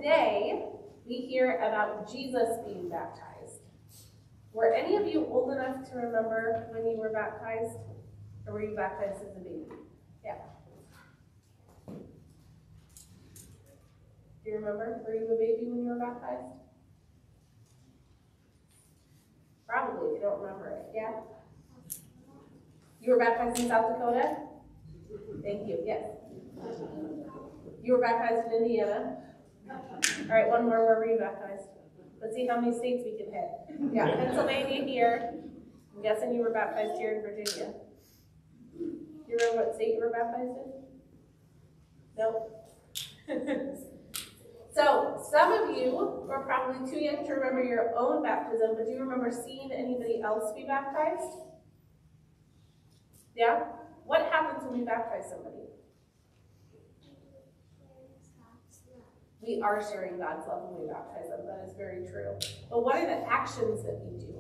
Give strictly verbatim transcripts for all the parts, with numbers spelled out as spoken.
today we hear about Jesus being baptized. Were any of you old enough to remember when you were baptized? Or were you baptized as a baby? Yeah. Do you remember? Were you a baby when you were baptized? Probably, if you don't remember it. Yeah? You were baptized in South Dakota? Thank you. Yes. You were baptized in Indiana? All right, one more. Where were you baptized? Let's see how many states we can hit. Yeah, Pennsylvania here. I'm guessing you were baptized here in Virginia. You remember what state you were baptized in? No? So, some of you are probably too young to remember your own baptism, but do you remember seeing anybody else be baptized? Yeah? What happens when we baptize somebody? We are sharing God's love when we baptize them. That is very true. But what are the actions that we do?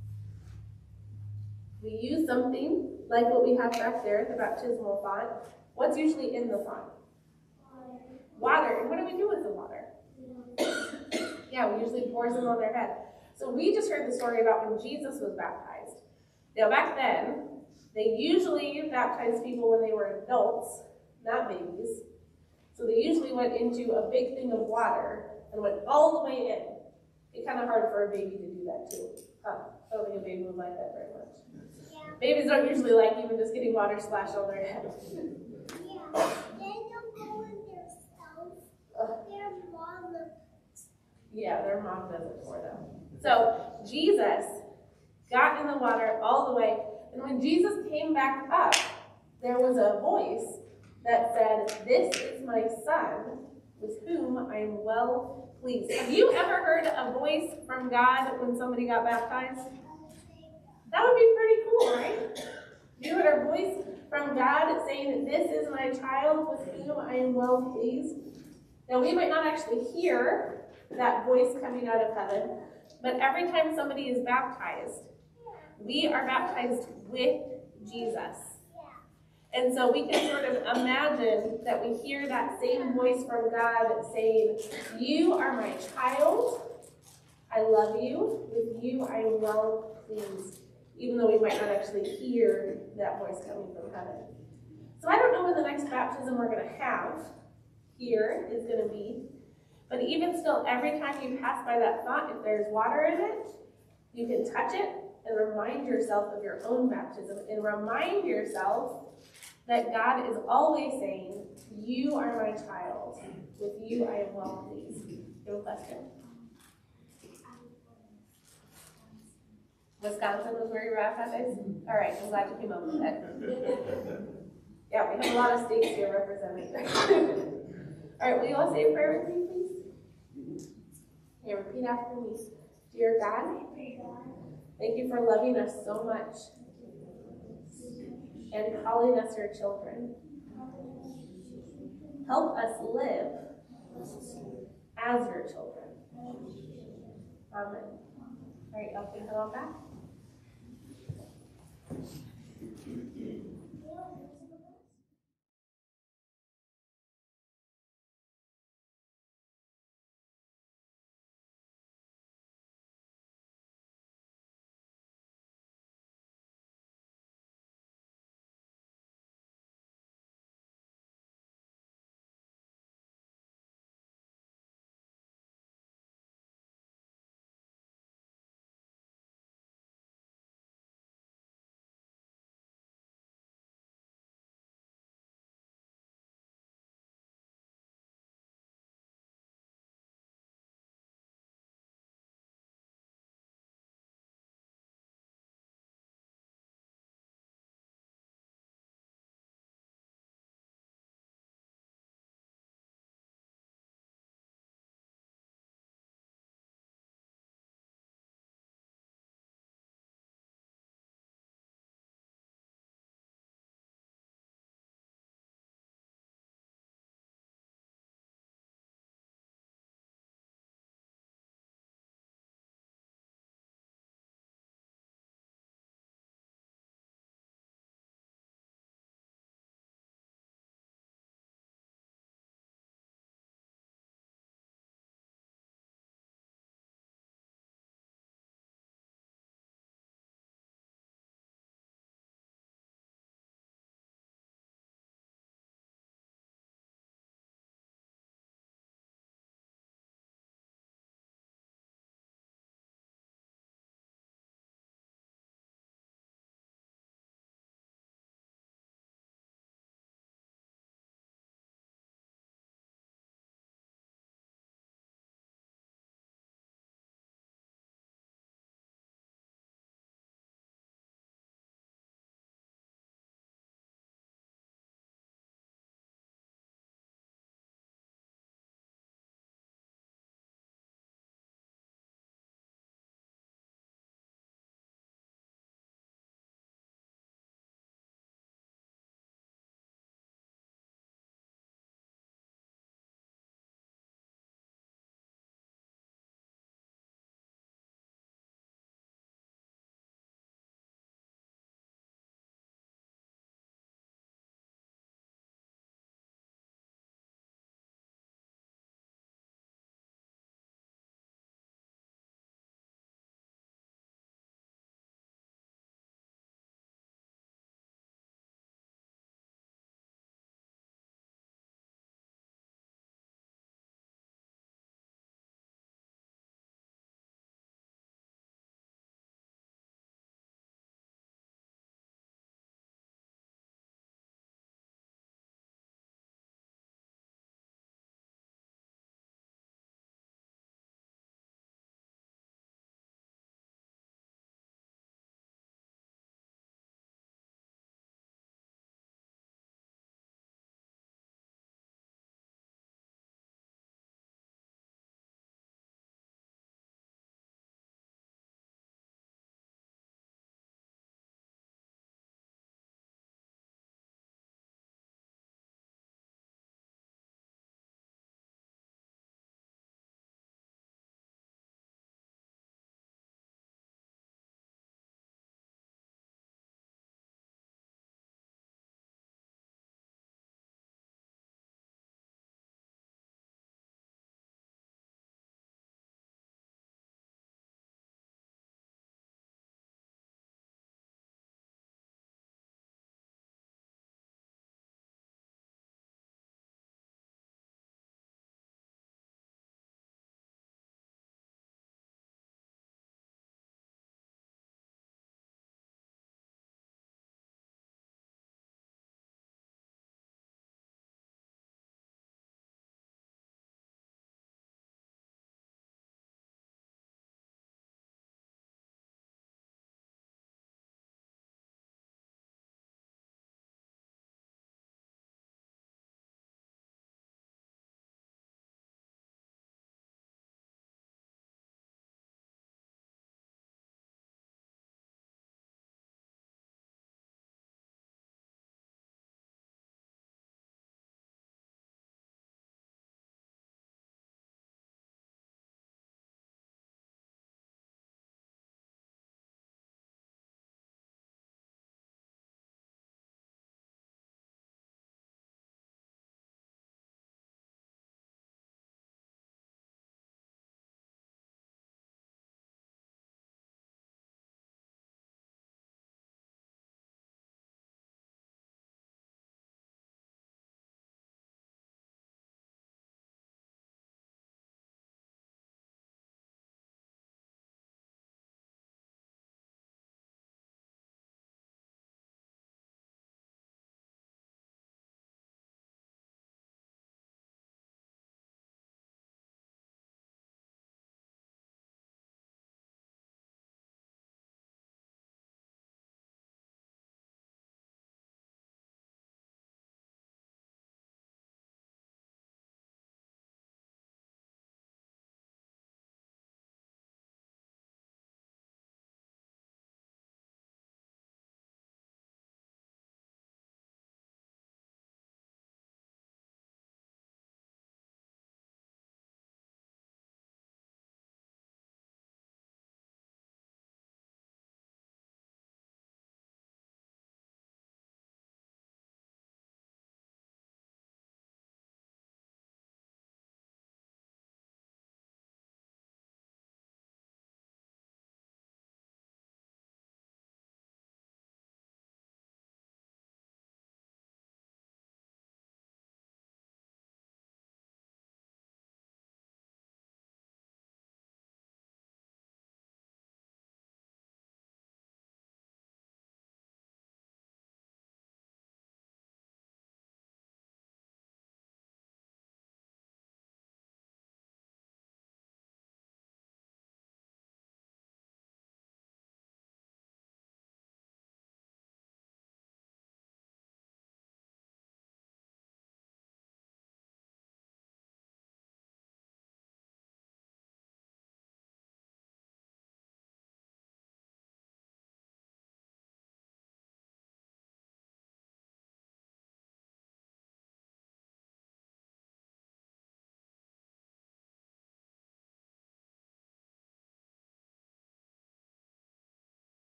We use something like what we have back there, the baptismal font. What's usually in the font? Water. Water. And what do we do with the water? Yeah, we usually pour some on their head. So we just heard the story about when Jesus was baptized. Now back then, they usually baptized people when they were adults, not babies. So they usually went into a big thing of water and went all the way in. It's kind of hard for a baby to do that too. Huh? I don't think a baby would like that very much. Yeah. Babies don't usually like even just getting water splashed on their head. Yeah. They don't go in their stuff. Uh, their mom Yeah, their mom does it for them. So Jesus got in the water all the way. And when Jesus came back up, there was a voice that said, "This is my son, with whom I am well pleased." Have you ever heard a voice from God when somebody got baptized? That would be pretty cool, right? You heard a voice from God saying, "This is my child, with whom I am well pleased." Now, we might not actually hear that voice coming out of heaven, but every time somebody is baptized, we are baptized with Jesus. And so we can sort of imagine that we hear that same voice from God saying, "You are my child. I love you. With you I am well pleased." Even though we might not actually hear that voice coming from heaven. So I don't know when the next baptism we're going to have here is going to be. But even still, every time you pass by that font, if there's water in it, you can touch it and remind yourself of your own baptism and remind yourself that God is always saying, "You are my child. With you I am well pleased." You have a question? Wisconsin was where you were baptized? All right, I'm glad you came up with that. Yeah, we have a lot of states here represented. All right, will you all say a prayer with me, please? Okay, repeat after me. Dear God, thank you for loving us so much and calling us your children. Help us live as your children. Amen. All right, y'all can come on back.